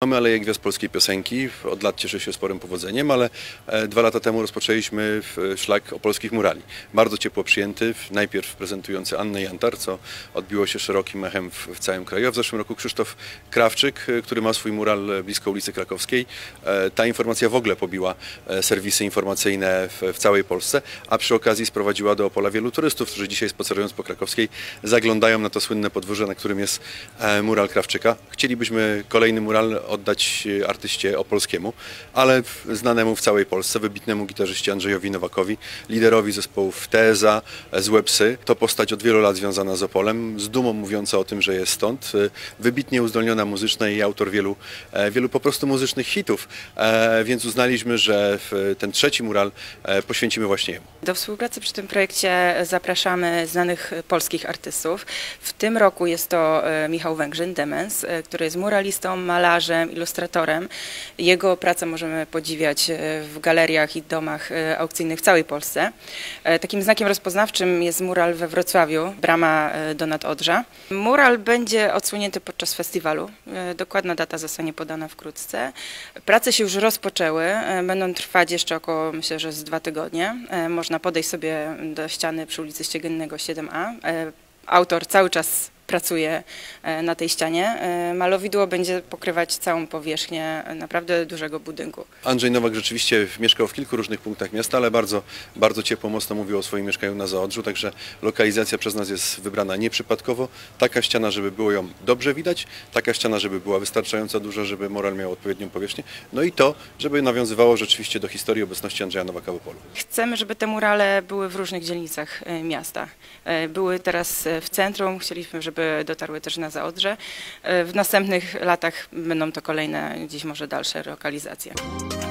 Mamy Aleję Gwiazd Polskiej Piosenki, od lat cieszy się sporym powodzeniem, ale 2 lata temu rozpoczęliśmy szlak opolskich murali. Bardzo ciepło przyjęty, najpierw prezentujący Annę Jantar, co odbiło się szerokim echem w całym kraju, a w zeszłym roku Krzysztof Krawczyk, który ma swój mural blisko ulicy Krakowskiej. Ta informacja w ogóle pobiła serwisy informacyjne w całej Polsce, a przy okazji sprowadziła do Opola wielu turystów, którzy dzisiaj spacerując po Krakowskiej zaglądają na to słynne podwórze, na którym jest mural Krawczyka. Chcielibyśmy kolejny mural oddać artyście opolskiemu, ale znanemu w całej Polsce, wybitnemu gitarzyście Andrzejowi Nowakowi, liderowi zespołów Teza, Złe Psy. To postać od wielu lat związana z Opolem, z dumą mówiąca o tym, że jest stąd, wybitnie uzdolniona muzycznie i autor wielu po prostu muzycznych hitów, więc uznaliśmy, że ten trzeci mural poświęcimy właśnie jemu. Do współpracy przy tym projekcie zapraszamy znanych polskich artystów. W tym roku jest to Michał Węgrzyn, Demens, który jest muralistą, malarzem, ilustratorem. Jego pracę możemy podziwiać w galeriach i domach aukcyjnych w całej Polsce. Takim znakiem rozpoznawczym jest mural we Wrocławiu, Brama do Nadodrza. Mural będzie odsłonięty podczas festiwalu. Dokładna data zostanie podana wkrótce. Prace się już rozpoczęły, będą trwać jeszcze około, myślę, że z 2 tygodnie. Można podejść sobie do ściany przy ulicy Ściegennego 7a. Autor cały czas pracuje na tej ścianie. Malowidło będzie pokrywać całą powierzchnię naprawdę dużego budynku. Andrzej Nowak rzeczywiście mieszkał w kilku różnych punktach miasta, ale bardzo ciepło, mocno mówił o swoim mieszkaniu na Zaodrzu, także lokalizacja przez nas jest wybrana nieprzypadkowo. Taka ściana, żeby było ją dobrze widać, taka ściana, żeby była wystarczająco duża, żeby mural miał odpowiednią powierzchnię, no i to, żeby nawiązywało rzeczywiście do historii obecności Andrzeja Nowaka w Opolu. Chcemy, żeby te murale były w różnych dzielnicach miasta. Były teraz w centrum, chcieliśmy, żeby dotarły też na Zaodrze. W następnych latach będą to kolejne, gdzieś może dalsze lokalizacje.